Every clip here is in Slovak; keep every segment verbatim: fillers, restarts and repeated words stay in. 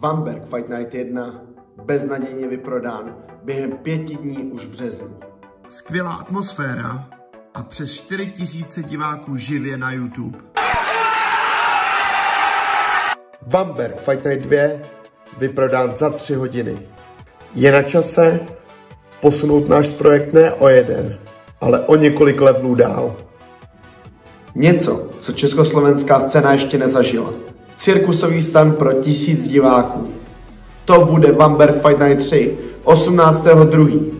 Vamberk Fight Night jedna beznadějně vyprodán během pěti dní už v březnu. Skvělá atmosféra a přes čtyři tisíce diváků živě na YouTube. Vamberk Fight Night dva vyprodán za tři hodiny. Je na čase posunout náš projekt ne o jeden, ale o několik levelů dál. Něco, co československá scéna ještě nezažila. Cirkusový stan pro tisíc diváků. To bude Vamberk Fight Night tři, osmnáctého druhého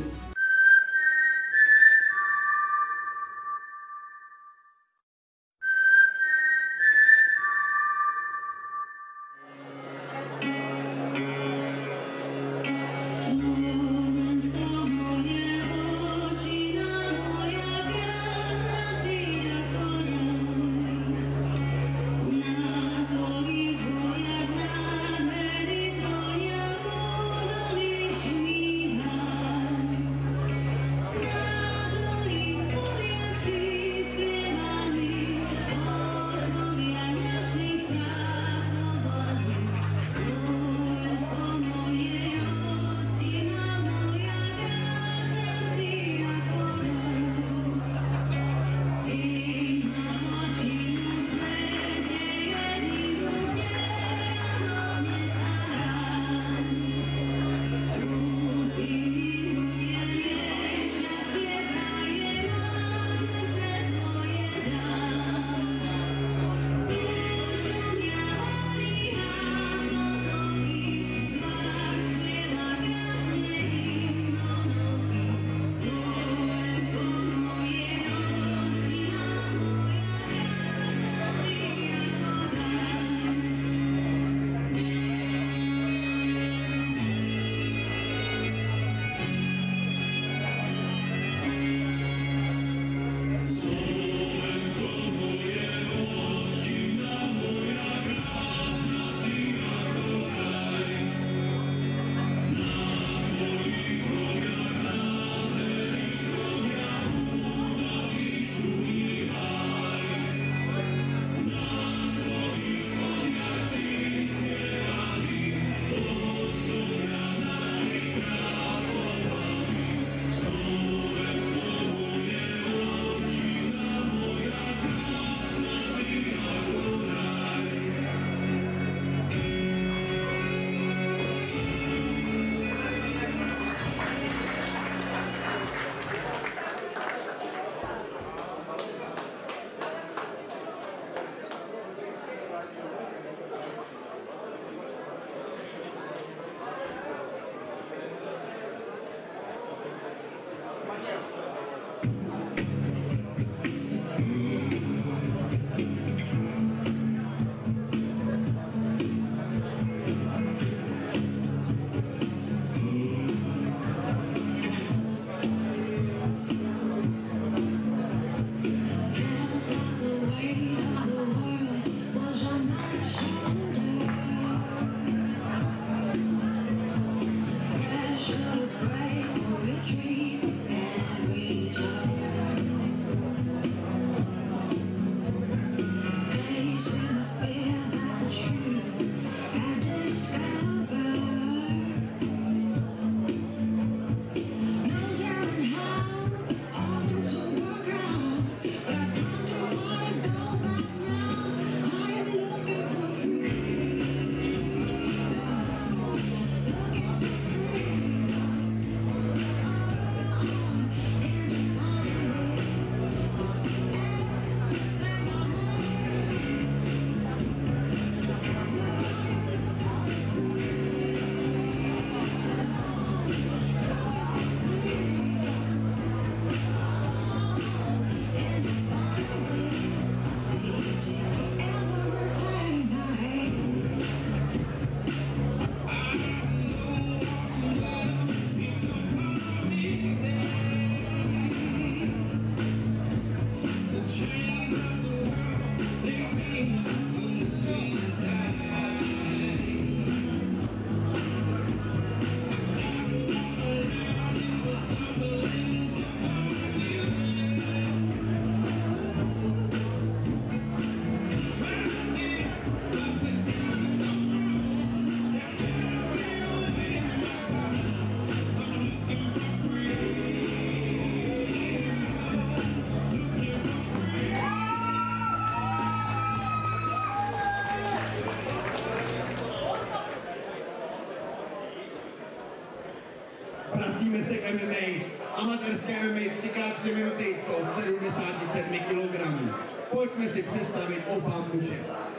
Vracíme se k M M A. Amatérské M M A tři krát tři minuty po sedmdesáti sedmi kilogramů. Pojďme si představit oba muže.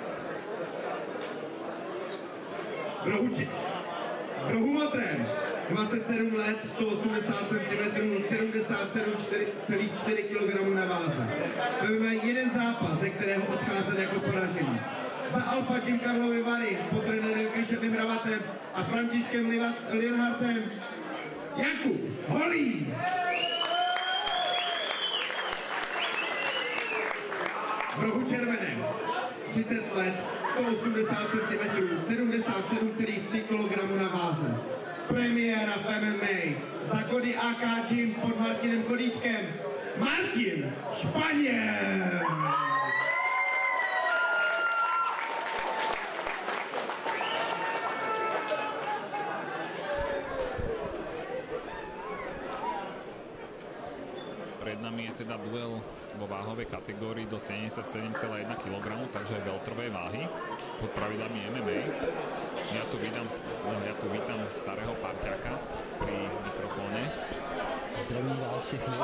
Rohumatrem, dvacet sedm let, sto osmdesát centimetrů, sedmdesát sedm celá čtyři kilogramů na váze. Máme jeden zápas, ze kterého odcházel jako poražený. Za Alfa Gym Karlovy Vary pod trenérem Krišetem Ravatem a Františkem Lienhartem Jakub Holý. V rohu červeném, třicet let, sto osmdesát centimetrů, sedmdesát sedm celá tři kilogramů na váze. Premiéra v M M A za Kody A K Gym pod Martinem Kodítkem Martin Španěl. Pred nami je teda duel vo váhovej kategórii do sedemdesiatsedem celá jedna kilogramu, takže welterovej váhy pod pravidlami M M A. Ja tu vítam, ja tu vítam starého parťáka pri mikrofóne. Zdravím vás všechny.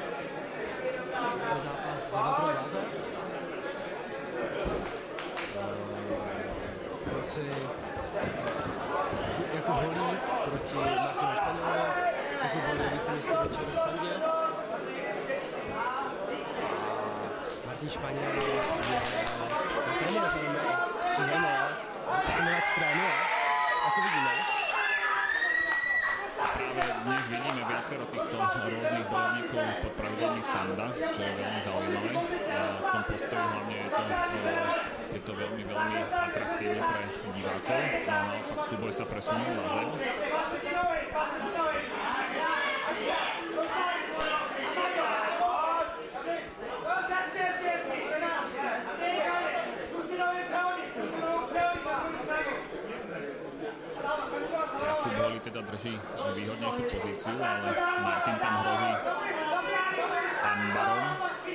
Zápas ve welterové váze. Proti Jakub Holý proti Martinu Španělovi. Jakub Holý více než sto večer v Sandě. Martin Španěl je trenér v M M A. Co znamená? osm let trénuje, ako vidíme. Práve dnes vidíme viacero týchto rôznych bojovníkov pod pravidlami Sanda, čo je veľmi zaujímavé. A v tom postoji hlavne je to, je to veľmi, veľmi atraktívne pre divákov. No a naopak súboj sa presunul na zem. Jakub Holý teda drží výhodnejšiu pozíciu, ale Martin tam hrozí armbarom.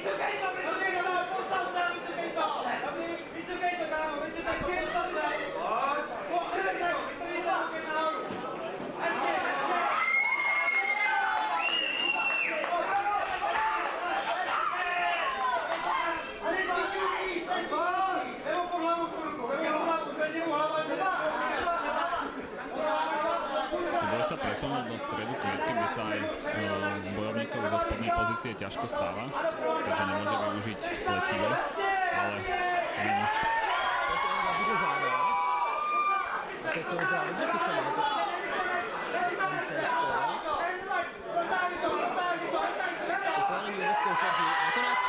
Súboj sa presunul do stredu klietky, kde sa aj bojovníkovi zo spodnej pozície ťažko stáva, keďže nemôže využiť pletivo, ale vidí. Bude zároveň. A to je to právě zachycené. Totální evropskou kartu. A konec.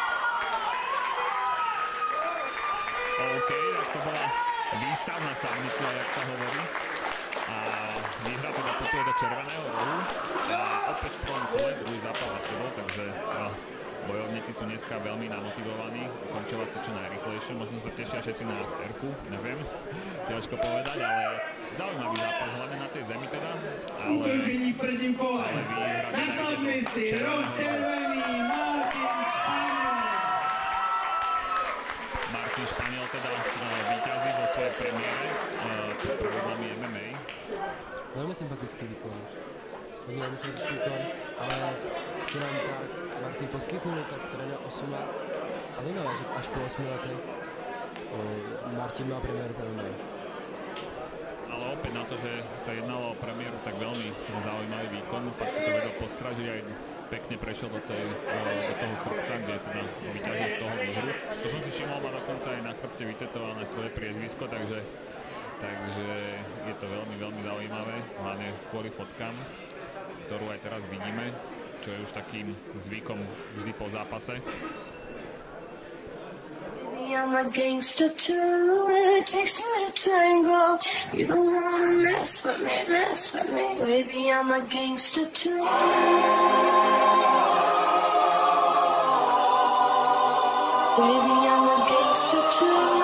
OK, tak to bola výstavná stavnica, jak sa hovorí. A výhra teda putuje do červeného rohu a opäť v prvom kole druhý zápas za sebou, takže bojovníci sú dneska veľmi namotivovaní ukončovať to čo najrychlejšie. Možno sa tešia všetci na afterku, neviem, ťažko povedať, ale zaujímavý zápas, hlavne na tej zemi teda. Ale, Udržení prvním kole. ale výhra teda ide do červeného rohu. Martin Španěl teda víťazí vo svojej premiére pod pravidlami M M A. Velmi sympatický výkon. Hodně sympatický výkon, ale co nám tak Martin poskytnul, tak trenér osm let. A zajímavé, že až po osmi letech Martin má premiéru v M M A. Ale opäť na to, že sa jednalo o premiéru, tak veľmi zaujímavý výkon. Fakt si to vedel postražiť, aj pekne prešiel do, tej, do toho chrbta, kde teda vyťažil z toho dlhru. To som si všimol, má dokonca aj na chrbte vytetované svoje priezvisko, takže, takže je to veľmi, veľmi zaujímavé, hlavne kvôli fotkám, ktorú aj teraz vidíme, čo je už takým zvykom vždy po zápase. I'm a gangster too, it takes two to tango. You don't wanna mess with me, mess with me. Baby, I'm a gangster too. Baby, I'm a gangster too.